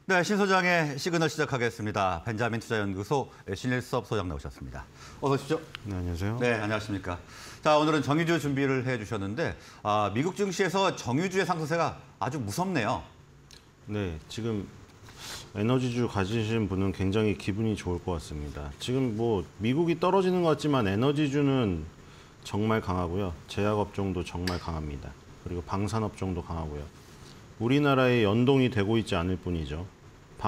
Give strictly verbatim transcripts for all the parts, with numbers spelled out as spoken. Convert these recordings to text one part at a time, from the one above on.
네, 신 소장의 시그널 시작하겠습니다. 벤자민 투자연구소 신일섭 소장 나오셨습니다. 어서 오십시오. 네, 안녕하세요. 네, 안녕하십니까. 자, 오늘은 정유주 준비를 해주셨는데 아, 미국 증시에서 정유주의 상승세가 아주 무섭네요. 네, 지금 에너지주 가지신 분은 굉장히 기분이 좋을 것 같습니다. 지금 뭐 미국이 떨어지는 것 같지만 에너지주는 정말 강하고요. 제약업종도 정말 강합니다. 그리고 방산업종도 강하고요. 우리나라에 연동이 되고 있지 않을 뿐이죠.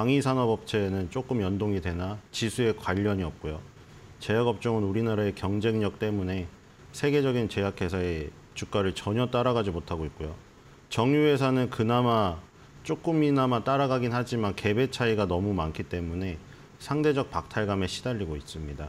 방위산업업체는 조금 연동이 되나 지수에 관련이 없고요. 제약업종은 우리나라의 경쟁력 때문에 세계적인 제약회사의 주가를 전혀 따라가지 못하고 있고요. 정유회사는 그나마 조금이나마 따라가긴 하지만 갭의 차이가 너무 많기 때문에 상대적 박탈감에 시달리고 있습니다.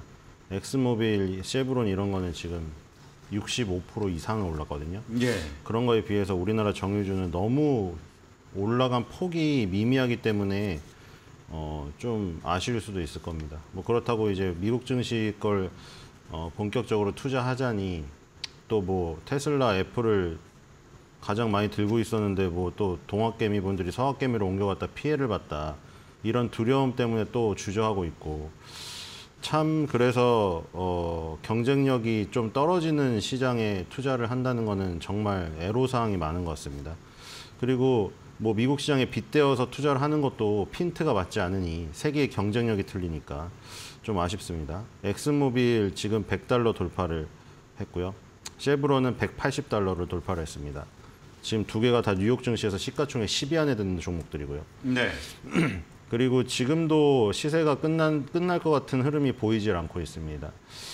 엑스모빌, 쉐브론 이런 거는 지금 육십오 퍼센트 이상을 올랐거든요. 예. 그런 거에 비해서 우리나라 정유주는 너무 올라간 폭이 미미하기 때문에 어, 좀 아쉬울 수도 있을 겁니다. 뭐 그렇다고 이제 미국 증시 걸 어, 본격적으로 투자하자니 또 뭐 테슬라, 애플을 가장 많이 들고 있었는데 뭐 또 동학개미 분들이 서학개미로 옮겨갔다 피해를 봤다. 이런 두려움 때문에 또 주저하고 있고 참 그래서 어, 경쟁력이 좀 떨어지는 시장에 투자를 한다는 거는 정말 애로사항이 많은 것 같습니다. 그리고 뭐 미국 시장에 빗대어서 투자를 하는 것도 핀트가 맞지 않으니 세계의 경쟁력이 틀리니까 좀 아쉽습니다. 엑슨모빌 지금 백 달러 돌파를 했고요. 쉐브론은 백팔십 달러를 돌파를 했습니다. 지금 두 개가 다 뉴욕 증시에서 시가총액 십 위 안에 드는 종목들이고요. 네. 그리고 지금도 시세가 끝난, 끝날 것 같은 흐름이 보이질 않고 있습니다.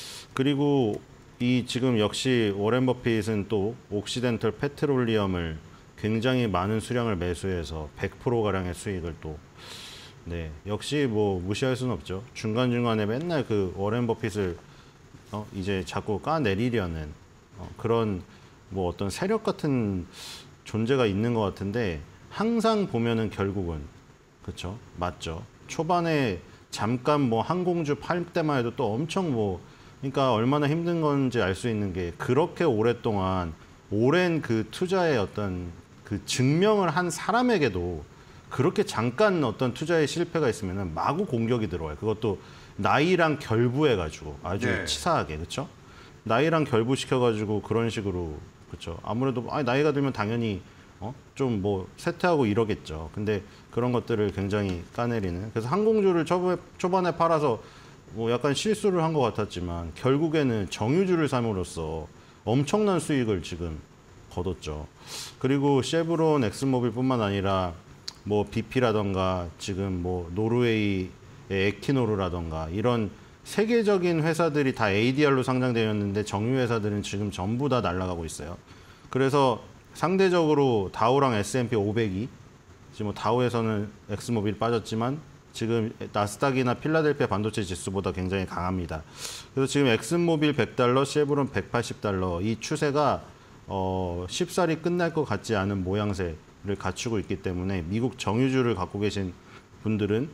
그리고 이 지금 역시 워렌 버핏은 또 옥시덴털 페트롤리엄을 굉장히 많은 수량을 매수해서 백 퍼센트 가량의 수익을 또 네, 역시 뭐 무시할 수는 없죠. 중간중간에 맨날 그 워렌 버핏을 어, 이제 자꾸 까내리려는 어, 그런 뭐 어떤 세력 같은 존재가 있는 것 같은데 항상 보면은 결국은 그렇죠, 맞죠. 초반에 잠깐 뭐 항공주 팔 때만 해도 또 엄청 뭐 그러니까 얼마나 힘든 건지 알 수 있는 게 그렇게 오랫동안 오랜 그 투자의 어떤 그 증명을 한 사람에게도 그렇게 잠깐 어떤 투자의 실패가 있으면 마구 공격이 들어와요. 그것도 나이랑 결부해가지고 아주 네. 치사하게 그렇죠. 나이랑 결부시켜가지고 그런 식으로 그렇죠. 아무래도 아, 나이가 들면 당연히 어? 좀 뭐 쇠퇴하고 이러겠죠. 근데 그런 것들을 굉장히 까내리는. 그래서 항공주를 초반에, 초반에 팔아서 뭐 약간 실수를 한 것 같았지만 결국에는 정유주를 삼으로써 엄청난 수익을 지금 거뒀죠. 그리고 쉐브론, 엑슨모빌뿐만 아니라 뭐 비피라던가 지금 뭐 노르웨이의 에키노르라던가 이런 세계적인 회사들이 다 에이디알로 상장되어 있는데 정유 회사들은 지금 전부 다 날아가고 있어요. 그래서 상대적으로 다우랑 에스 앤 피 오백이 지금 뭐 다우에서는 엑스모빌 빠졌지만 지금 나스닥이나 필라델피아 반도체 지수보다 굉장히 강합니다. 그래서 지금 엑슨모빌 백 달러, 쉐브론 백팔십 달러 이 추세가 어, 쉽사리 끝날 것 같지 않은 모양새를 갖추고 있기 때문에 미국 정유주를 갖고 계신 분들은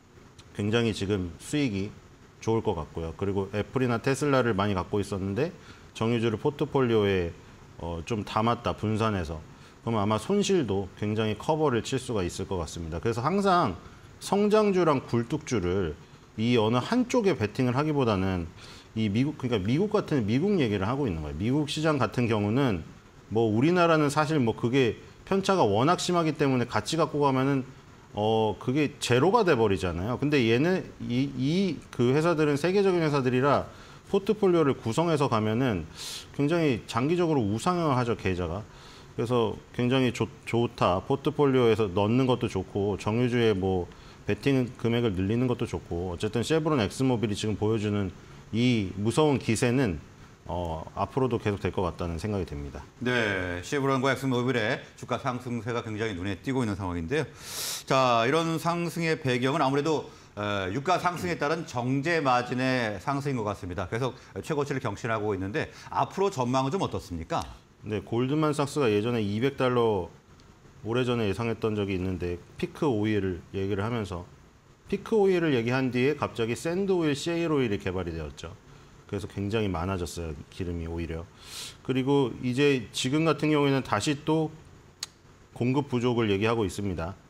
굉장히 지금 수익이 좋을 것 같고요. 그리고 애플이나 테슬라를 많이 갖고 있었는데 정유주를 포트폴리오에 어, 좀 담았다, 분산해서. 그러면 아마 손실도 굉장히 커버를 칠 수가 있을 것 같습니다. 그래서 항상 성장주랑 굴뚝주를 이 어느 한쪽에 베팅을 하기보다는 이 미국, 그러니까 미국 같은 미국 얘기를 하고 있는 거예요. 미국 시장 같은 경우는 뭐 우리나라는 사실 뭐 그게 편차가 워낙 심하기 때문에 같이 갖고 가면은 어 그게 제로가 돼 버리잖아요. 근데 얘는 이 이 그 회사들은 세계적인 회사들이라 포트폴리오를 구성해서 가면은 굉장히 장기적으로 우상향을 하죠, 계좌가. 그래서 굉장히 좋, 좋다. 포트폴리오에서 넣는 것도 좋고 정유주의 뭐 베팅 금액을 늘리는 것도 좋고 어쨌든 쉐브론, 엑스모빌이 지금 보여주는 이 무서운 기세는 어, 앞으로도 계속 될 것 같다는 생각이 듭니다. 네, 쉐브론과 엑슨모빌의 주가 상승세가 굉장히 눈에 띄고 있는 상황인데요. 자, 이런 상승의 배경은 아무래도 에, 유가 상승에 따른 정제 마진의 상승인 것 같습니다. 계속 최고치를 경신하고 있는데 앞으로 전망은 좀 어떻습니까? 네, 골드만삭스가 예전에 이백 달러 오래전에 예상했던 적이 있는데 피크 오일을 얘기를 하면서 피크 오일을 얘기한 뒤에 갑자기 샌드 오일, 셰일 오일이 개발이 되었죠. 그래서 굉장히 많아졌어요, 기름이 오히려. 그리고 이제 지금 같은 경우에는 다시 또 공급 부족을 얘기하고 있습니다.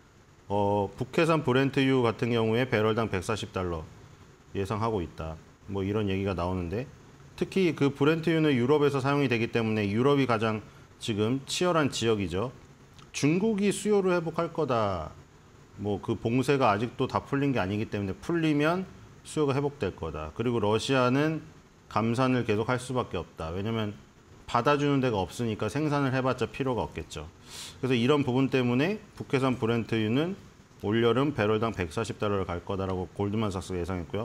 어, 북해산 브렌트유 같은 경우에 배럴당 백사십 달러 예상하고 있다. 뭐 이런 얘기가 나오는데 특히 그 브렌트유는 유럽에서 사용이 되기 때문에 유럽이 가장 지금 치열한 지역이죠. 중국이 수요를 회복할 거다. 뭐 그 봉쇄가 아직도 다 풀린 게 아니기 때문에 풀리면 수요가 회복될 거다. 그리고 러시아는 감산을 계속 할 수밖에 없다. 왜냐면 받아주는 데가 없으니까 생산을 해봤자 필요가 없겠죠. 그래서 이런 부분 때문에 북해산 브렌트유는 올여름 배럴당 백사십 달러를 갈 거다라고 골드만삭스가 예상했고요.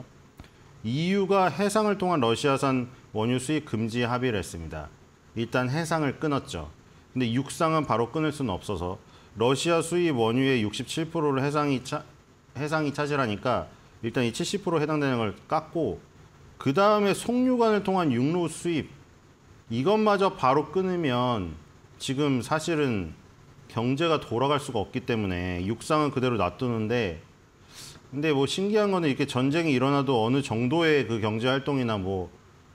이유가 해상을 통한 러시아산 원유 수입 금지 합의를 했습니다. 일단 해상을 끊었죠. 근데 육상은 바로 끊을 수는 없어서 러시아 수입 원유의 육십칠 퍼센트를 해상이, 차, 해상이 차지하니까 일단 이 칠십 퍼센트 해당되는 걸 깎고 그 다음에 송유관을 통한 육로 수입 이것마저 바로 끊으면 지금 사실은 경제가 돌아갈 수가 없기 때문에 육상은 그대로 놔두는데 근데 뭐 신기한 거는 이렇게 전쟁이 일어나도 어느 정도의 그 경제 활동이나 뭐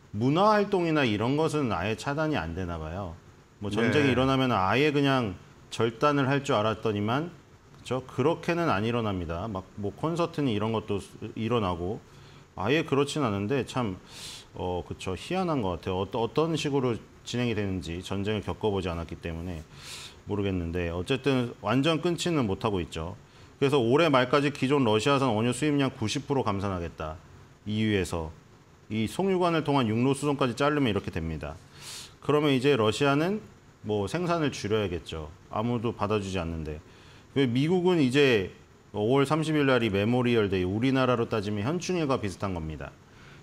문화 활동이나 이런 것은 아예 차단이 안 되나 봐요. 뭐 전쟁이 네. 일어나면 아예 그냥 절단을 할 줄 알았더니만 그렇죠? 그렇게는 안 일어납니다. 막 뭐 콘서트니 이런 것도 일어나고 아예 그렇진 않은데 참 어, 그쵸. 희한한 것 같아요. 어떤, 어떤 식으로 진행이 되는지 전쟁을 겪어보지 않았기 때문에 모르겠는데 어쨌든 완전 끊지는 못하고 있죠. 그래서 올해 말까지 기존 러시아산 원유 수입량 구십 퍼센트 감산하겠다. 이유에서 이 송유관을 통한 육로 수송까지 자르면 이렇게 됩니다. 그러면 이제 러시아는 뭐 생산을 줄여야겠죠. 아무도 받아주지 않는데. 미국은 이제 오월 삼십일 날이 메모리얼 데이, 우리나라로 따지면 현충일과 비슷한 겁니다.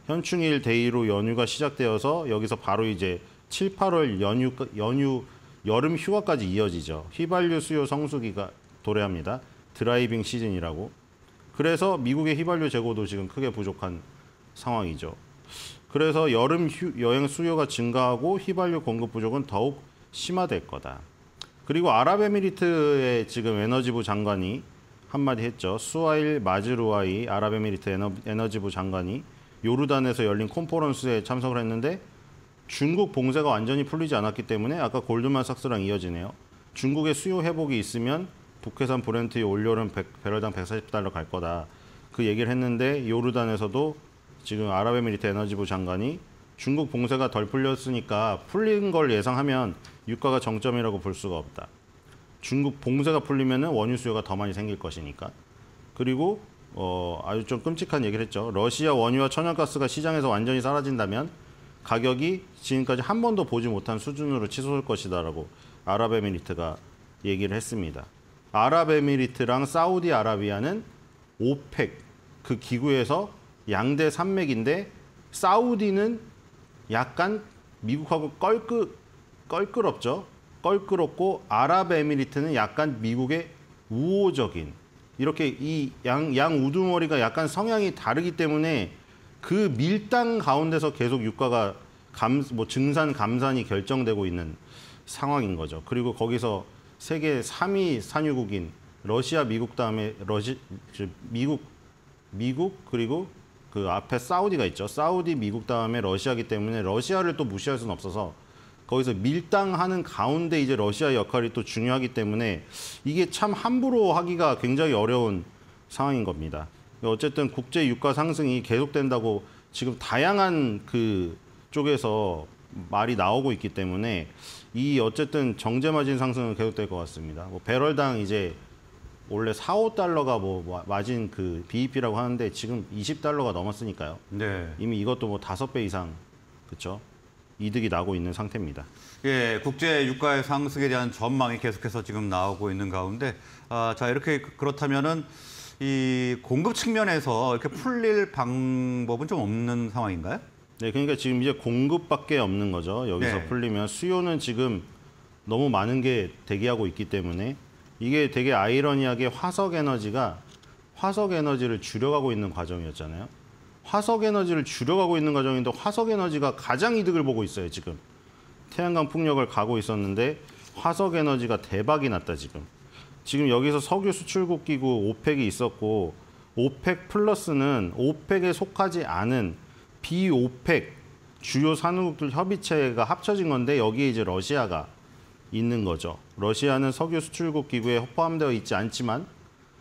현충일 데이로 연휴가 시작되어서 여기서 바로 이제 칠, 팔월 연휴, 연휴 여름 휴가까지 이어지죠. 휘발유 수요 성수기가 도래합니다. 드라이빙 시즌이라고. 그래서 미국의 휘발유 재고도 지금 크게 부족한 상황이죠. 그래서 여름 휴, 여행 수요가 증가하고 휘발유 공급 부족은 더욱 심화될 거다. 그리고 아랍에미리트의 지금 에너지부 장관이 한마디 했죠. 수하일 마즈루아이 아랍에미리트 에너, 에너지부 장관이 요르단에서 열린 콘퍼런스에 참석을 했는데 중국 봉쇄가 완전히 풀리지 않았기 때문에 아까 골드만삭스랑 이어지네요. 중국의 수요 회복이 있으면 북해산 브렌트의 올여름 배럴당 백사십 달러 갈 거다. 그 얘기를 했는데 요르단에서도 지금 아랍에미리트 에너지부 장관이 중국 봉쇄가 덜 풀렸으니까 풀린 걸 예상하면 유가가 정점이라고 볼 수가 없다. 중국 봉쇄가 풀리면 원유 수요가 더 많이 생길 것이니까. 그리고 어, 아주 좀 끔찍한 얘기를 했죠. 러시아 원유와 천연가스가 시장에서 완전히 사라진다면 가격이 지금까지 한 번도 보지 못한 수준으로 치솟을 것이다라고 아랍에미리트가 얘기를 했습니다. 아랍에미리트랑 사우디아라비아는 오펙 그 기구에서 양대 산맥인데 사우디는 약간 미국하고 껄끄, 껄끄럽죠. 껄끄럽고 아랍에미리트는 약간 미국의 우호적인 이렇게 이 양, 양 우두머리가 약간 성향이 다르기 때문에 그 밀당 가운데서 계속 유가가 감, 뭐 증산 감산이 결정되고 있는 상황인 거죠. 그리고 거기서 세계 삼 위 산유국인 러시아, 미국 다음에 러시, 미국, 미국 그리고 그 앞에 사우디가 있죠. 사우디, 미국 다음에 러시아기 때문에 러시아를 또 무시할 수는 없어서 거기서 밀당하는 가운데 이제 러시아 역할이 또 중요하기 때문에 이게 참 함부로 하기가 굉장히 어려운 상황인 겁니다. 어쨌든 국제 유가 상승이 계속된다고 지금 다양한 그 쪽에서 말이 나오고 있기 때문에 이 어쨌든 정제 마진 상승은 계속될 것 같습니다. 뭐 배럴당 이제 원래 사, 오 달러가 뭐 마진 그 비이피라고 하는데 지금 이십 달러가 넘었으니까요. 네. 이미 이것도 뭐 다섯 배 이상 그렇죠? 이득이 나고 있는 상태입니다. 예, 국제 유가의 상승에 대한 전망이 계속해서 지금 나오고 있는 가운데, 아, 자 이렇게 그렇다면은 이 공급 측면에서 이렇게 풀릴 방법은 좀 없는 상황인가요? 네, 그러니까 지금 이제 공급밖에 없는 거죠. 여기서 네. 풀리면 수요는 지금 너무 많은 게 대기하고 있기 때문에 이게 되게 아이러니하게 화석 에너지가 화석 에너지를 줄여가고 있는 과정이었잖아요. 화석 에너지를 줄여가고 있는 과정인데 화석 에너지가 가장 이득을 보고 있어요, 지금. 태양광 풍력을 가고 있었는데 화석 에너지가 대박이 났다, 지금. 지금 여기서 석유 수출국 기구 오펙이 있었고 오펙 플러스는 오펙에 속하지 않은 비오펙 주요 산유국들 협의체가 합쳐진 건데 여기에 이제 러시아가 있는 거죠. 러시아는 석유 수출국 기구에 포함되어 있지 않지만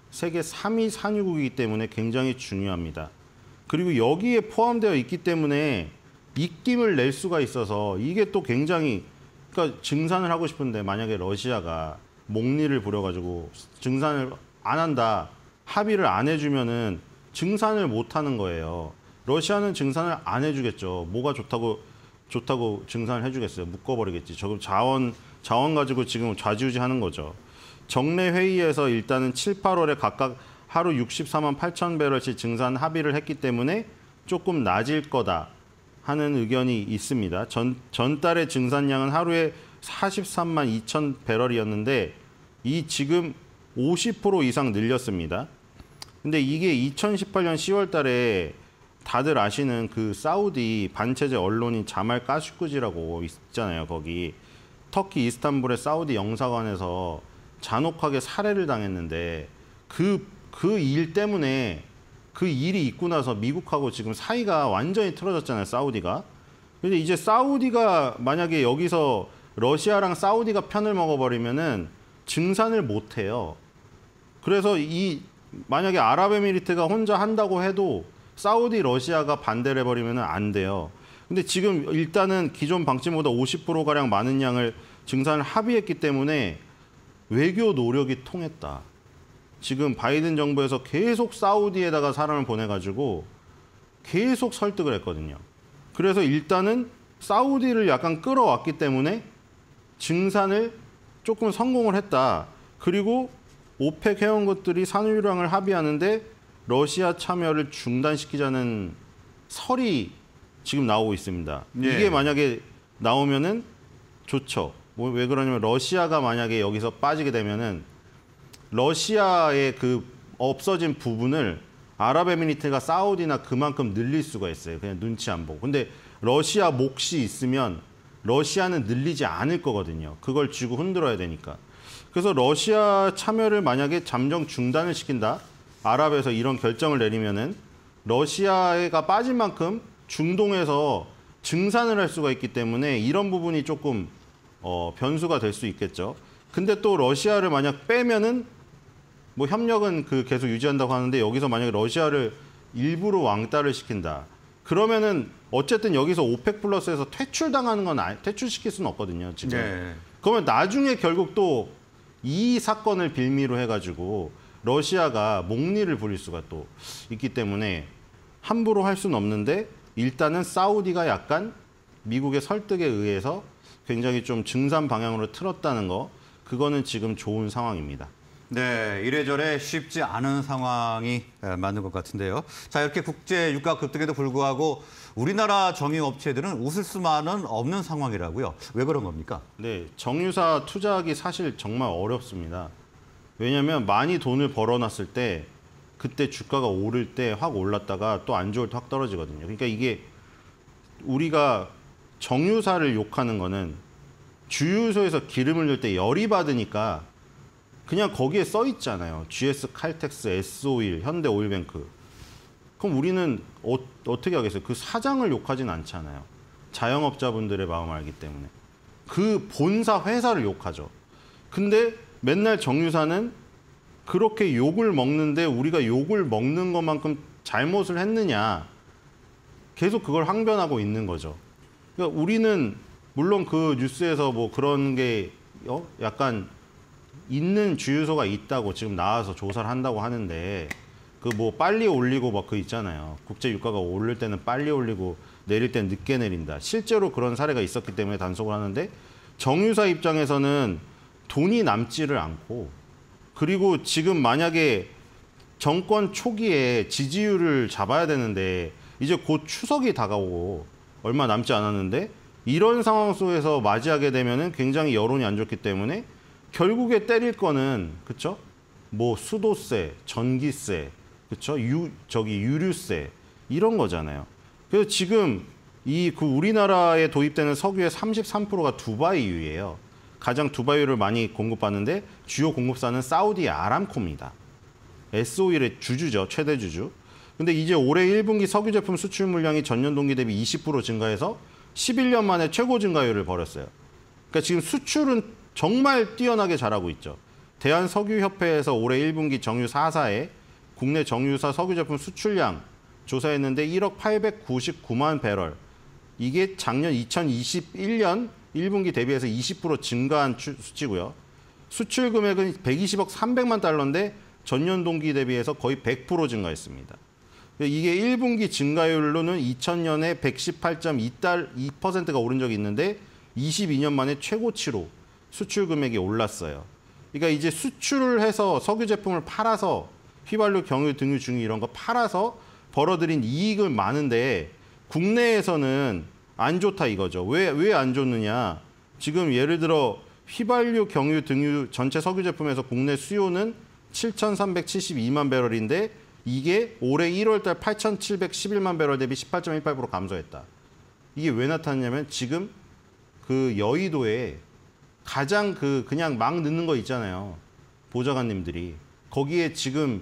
세계 삼 위 산유국이기 때문에 굉장히 중요합니다. 그리고 여기에 포함되어 있기 때문에 입김을 낼 수가 있어서 이게 또 굉장히 그러니까 증산을 하고 싶은데 만약에 러시아가 목리를 부려가지고 증산을 안 한다, 합의를 안 해주면은 증산을 못 하는 거예요. 러시아는 증산을 안 해주겠죠. 뭐가 좋다고 좋다고 증산을 해주겠어요. 묶어버리겠지. 저금 자원 자원 가지고 지금 좌지우지하는 거죠. 정례 회의에서 일단은 칠, 팔월에 각각 하루 육십사만 팔천 배럴씩 증산 합의를 했기 때문에 조금 낮을 거다 하는 의견이 있습니다. 전, 전달의 증산량은 하루에 사십삼만 이천 배럴이었는데 이 지금 오십 퍼센트 이상 늘렸습니다. 근데 이게 이천십팔 년 시월 달에 다들 아시는 그 사우디 반체제 언론인 자말 까슈쿠지라고 있잖아요. 거기 터키 이스탄불의 사우디 영사관에서 잔혹하게 살해를 당했는데 그, 그 일 때문에 그 일이 있고 나서 미국하고 지금 사이가 완전히 틀어졌잖아요. 사우디가. 근데 이제 사우디가 만약에 여기서 러시아랑 사우디가 편을 먹어버리면은 증산을 못 해요. 그래서 이 만약에 아랍에미리트가 혼자 한다고 해도 사우디, 러시아가 반대를 해버리면 안 돼요. 근데 지금 일단은 기존 방침보다 오십 퍼센트가량 많은 양을 증산을 합의했기 때문에 외교 노력이 통했다. 지금 바이든 정부에서 계속 사우디에다가 사람을 보내가지고 계속 설득을 했거든요. 그래서 일단은 사우디를 약간 끌어왔기 때문에 증산을 조금 성공을 했다. 그리고 오펙 회원국들이 산유량을 합의하는데 러시아 참여를 중단시키자는 설이 지금 나오고 있습니다. 예. 이게 만약에 나오면은 좋죠. 뭐 왜 그러냐면 러시아가 만약에 여기서 빠지게 되면은 러시아의 그 없어진 부분을 아랍에미리트가 사우디나 그만큼 늘릴 수가 있어요. 그냥 눈치 안 보고. 근데 러시아 몫이 있으면 러시아는 늘리지 않을 거거든요. 그걸 쥐고 흔들어야 되니까. 그래서 러시아 참여를 만약에 잠정 중단을 시킨다. 아랍에서 이런 결정을 내리면은 러시아가 빠진 만큼 중동에서 증산을 할 수가 있기 때문에 이런 부분이 조금 어, 변수가 될 수 있겠죠. 근데 또 러시아를 만약 빼면은 뭐 협력은 그 계속 유지한다고 하는데 여기서 만약에 러시아를 일부러 왕따를 시킨다. 그러면은 어쨌든 여기서 오펙 플러스에서 퇴출당하는 건 아니, 퇴출시킬 수는 없거든요. 지금. 네. 그러면 나중에 결국 또 이 사건을 빌미로 해가지고 러시아가 목리를 부릴 수가 또 있기 때문에 함부로 할 수는 없는데 일단은 사우디가 약간 미국의 설득에 의해서 굉장히 좀 증산 방향으로 틀었다는 거, 그거는 지금 좋은 상황입니다. 네, 이래저래 쉽지 않은 상황이 맞는 것 같은데요. 자, 이렇게 국제 유가 급등에도 불구하고 우리나라 정유업체들은 웃을 수만은 없는 상황이라고요. 왜 그런 겁니까? 네, 정유사 투자하기 사실 정말 어렵습니다. 왜냐하면 많이 돈을 벌어놨을 때 그때 주가가 오를 때 확 올랐다가 또 안 좋을 때 확 떨어지거든요. 그러니까 이게 우리가 정유사를 욕하는 거는 주유소에서 기름을 넣을 때 열이 받으니까 그냥 거기에 써 있잖아요. 지에스 칼텍스, 에스오일, 현대오일뱅크. 그럼 우리는 어, 어떻게 하겠어요? 그 사장을 욕하진 않잖아요. 자영업자분들의 마음을 알기 때문에. 그 본사 회사를 욕하죠. 근데 맨날 정유사는 그렇게 욕을 먹는데 우리가 욕을 먹는 것만큼 잘못을 했느냐. 계속 그걸 항변하고 있는 거죠. 그러니까 우리는 물론 그 뉴스에서 뭐 그런 게 어? 약간 있는 주유소가 있다고 지금 나와서 조사를 한다고 하는데 그 뭐 빨리 올리고 막 그 있잖아요. 국제 유가가 오를 때는 빨리 올리고 내릴 때는 늦게 내린다. 실제로 그런 사례가 있었기 때문에 단속을 하는데 정유사 입장에서는 돈이 남지를 않고 그리고 지금 만약에 정권 초기에 지지율을 잡아야 되는데 이제 곧 추석이 다가오고 얼마 남지 않았는데 이런 상황 속에서 맞이하게 되면은 굉장히 여론이 안 좋기 때문에 결국에 때릴 거는 그쵸? 뭐 수도세, 전기세, 그쵸? 유 저기 유류세 이런 거잖아요. 그래서 지금 이 그 우리나라에 도입되는 석유의 삼십삼 퍼센트가 두바이유예요. 가장 두바이유를 많이 공급받는데 주요 공급사는 사우디 아람코입니다. 에스오일의 주주죠, 최대 주주. 근데 이제 올해 일 분기 석유 제품 수출 물량이 전년 동기 대비 이십 퍼센트 증가해서 십일 년 만에 최고 증가율을 벌였어요. 그러니까 지금 수출은 정말 뛰어나게 잘하고 있죠. 대한석유협회에서 올해 일 분기 정유 사 사에 국내 정유사 석유 제품 수출량 조사했는데 일억 팔백구십구만 배럴. 이게 작년 이천이십일 년 일 분기 대비해서 이십 퍼센트 증가한 수치고요. 수출 금액은 백이십억 삼백만 달러인데 전년 동기 대비해서 거의 백 퍼센트 증가했습니다. 이게 일 분기 증가율로는 이천 년에 백십팔 점 이 퍼센트가 오른 적이 있는데 이십이 년 만에 최고치로 수출 금액이 올랐어요. 그러니까 이제 수출을 해서 석유 제품을 팔아서 휘발유, 경유, 등유, 중유 이런 거 팔아서 벌어들인 이익은 많은데 국내에서는 안 좋다 이거죠. 왜, 왜 안 좋느냐. 지금 예를 들어 휘발유, 경유, 등유 전체 석유 제품에서 국내 수요는 칠천삼백칠십이만 배럴인데 이게 올해 일월 달 팔천칠백십일만 배럴 대비 십팔 점 일팔 퍼센트 감소했다. 이게 왜 나타났냐면 지금 그 여의도에 가장 그 그냥 막 넣는 거 있잖아요. 보좌관님들이. 거기에 지금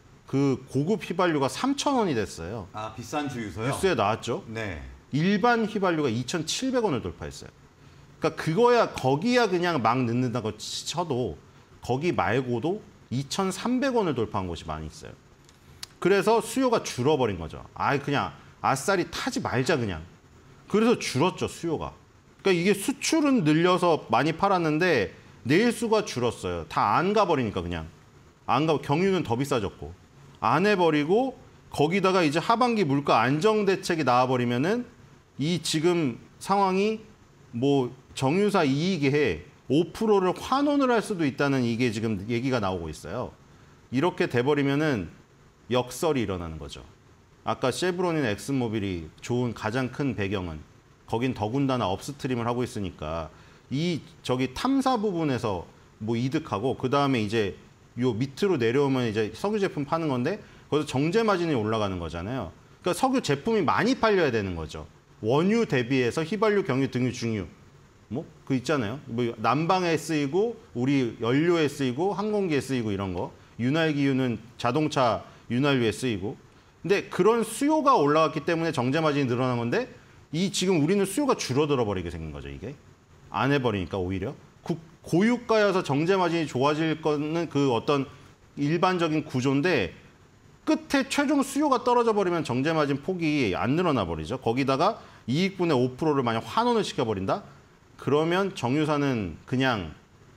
그 고급 휘발유가 삼천 원이 됐어요. 아, 비싼 주유소요? 뉴스에 나왔죠. 네. 일반 휘발유가 이천칠백 원을 돌파했어요. 그러니까 그거야 거기야 그냥 막 넣는다고 쳐도 거기 말고도 이천삼백 원을 돌파한 곳이 많이 있어요. 그래서 수요가 줄어버린 거죠. 아, 그냥 아싸리 타지 말자 그냥. 그래서 줄었죠, 수요가. 그러니까 이게 수출은 늘려서 많이 팔았는데 내수가 줄었어요. 다 안 가버리니까 그냥. 안 가, 경유는 더 비싸졌고. 안 해버리고 거기다가 이제 하반기 물가 안정 대책이 나와버리면은 이 지금 상황이 뭐 정유사 이익에 오 퍼센트를 환원을 할 수도 있다는 이게 지금 얘기가 나오고 있어요. 이렇게 돼버리면은 역설이 일어나는 거죠. 아까 쉐브론이나 엑슨모빌이 좋은 가장 큰 배경은 거긴 더군다나 업스트림을 하고 있으니까 이 저기 탐사 부분에서 뭐 이득하고 그 다음에 이제 요 밑으로 내려오면 이제 석유 제품 파는 건데 거기서 정제 마진이 올라가는 거잖아요. 그러니까 석유 제품이 많이 팔려야 되는 거죠. 원유 대비해서 휘발유, 경유, 등유, 중유 뭐 그 있잖아요. 뭐 난방에 쓰이고 우리 연료에 쓰이고 항공기에 쓰이고 이런 거. 윤활기유는 자동차 윤활유에 쓰이고. 근데 그런 수요가 올라갔기 때문에 정제 마진이 늘어난 건데 이 지금 우리는 수요가 줄어들어 버리게 생긴 거죠, 이게. 안 해버리니까 오히려. 고유가여서 정제 마진이 좋아질 거는 그 어떤 일반적인 구조인데 끝에 최종 수요가 떨어져 버리면 정제 마진 폭이 안 늘어나 버리죠. 거기다가 이익분의 오 퍼센트를 만약 환원을 시켜버린다? 그러면 정유사는 그냥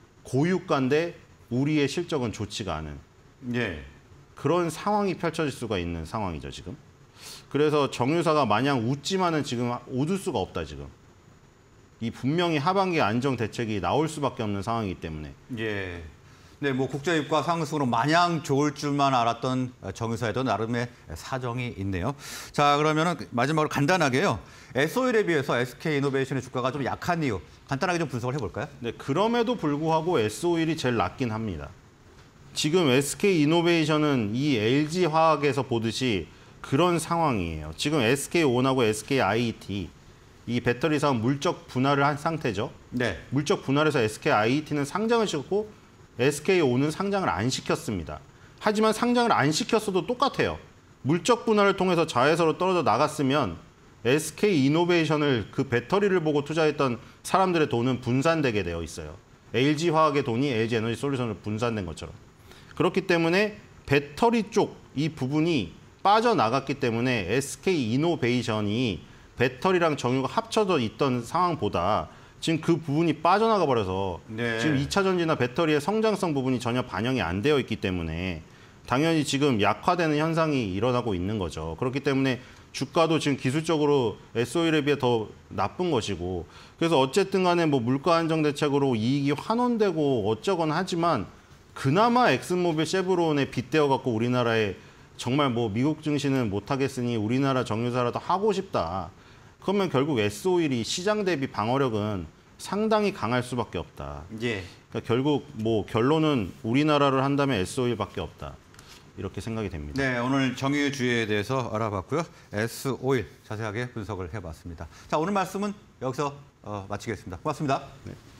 고유가인데 우리의 실적은 좋지가 않은 예. 그런 상황이 펼쳐질 수가 있는 상황이죠, 지금. 그래서 정유사가 마냥 웃지만은 지금 웃을 수가 없다, 지금. 이 분명히 하반기 안정 대책이 나올 수밖에 없는 상황이기 때문에. 예. 네, 뭐 국제유가 상승으로 마냥 좋을 줄만 알았던 정유사에도 나름의 사정이 있네요. 자, 그러면은 마지막으로 간단하게요. 에스오일에 비해서 에스케이이노베이션의 주가가 좀 약한 이유 간단하게 좀 분석을 해볼까요? 네, 그럼에도 불구하고 에스오일이 제일 낮긴 합니다. 지금 에스케이이노베이션은 이 엘지화학에서 보듯이 그런 상황이에요. 지금 에스케이온하고 에스케이아이이티 이 배터리 사업 물적 분할을 한 상태죠. 네. 물적 분할해서 에스케이아이이티는 상장을 시켰고 에스케이온은 상장을 안 시켰습니다. 하지만 상장을 안 시켰어도 똑같아요. 물적 분할을 통해서 자회사로 떨어져 나갔으면 에스케이이노베이션을 그 배터리를 보고 투자했던 사람들의 돈은 분산되게 되어 있어요. 엘지화학의 돈이 엘지에너지솔루션으로 분산된 것처럼. 그렇기 때문에 배터리 쪽 이 부분이 빠져나갔기 때문에 에스케이이노베이션이 배터리랑 정유가 합쳐져 있던 상황보다 지금 그 부분이 빠져나가 버려서 네. 지금 이 차 전지나 배터리의 성장성 부분이 전혀 반영이 안 되어 있기 때문에 당연히 지금 약화되는 현상이 일어나고 있는 거죠. 그렇기 때문에 주가도 지금 기술적으로 에스오일에 비해 더 나쁜 것이고 그래서 어쨌든 간에 뭐 물가 안정 대책으로 이익이 환원되고 어쩌거나 하지만 그나마 엑슨모빌, 쉐브론에 빗대어 갖고 우리나라에 정말 뭐 미국 증시는 못하겠으니 우리나라 정유사라도 하고 싶다. 그러면 결국 에스오일이 시장 대비 방어력은 상당히 강할 수밖에 없다. 예. 그러니까 결국 뭐 결론은 우리나라를 한다면 에스오일밖에 없다. 이렇게 생각이 됩니다. 네, 오늘 정유주에 대해서 알아봤고요. 에스오일 자세하게 분석을 해봤습니다. 자, 오늘 말씀은 여기서 어, 마치겠습니다. 고맙습니다. 네.